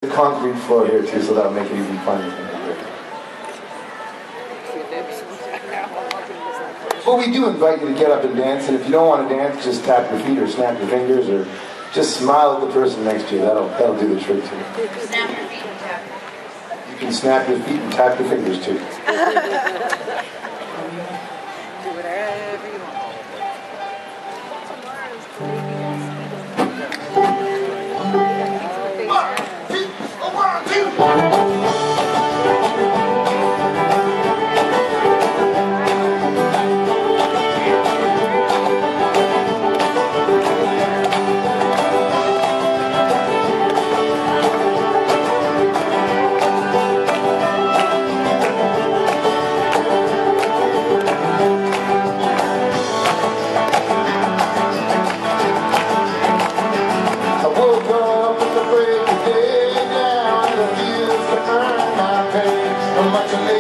The concrete floor here too, so that'll make it even funnier. But we do invite you to get up and dance, and if you don't want to dance, just tap your feet or snap your fingers or just smile at the person next to you. That'll do the trick too. Snap your feet and tap. You can snap your feet and tap your fingers too. Do whatever you want. Much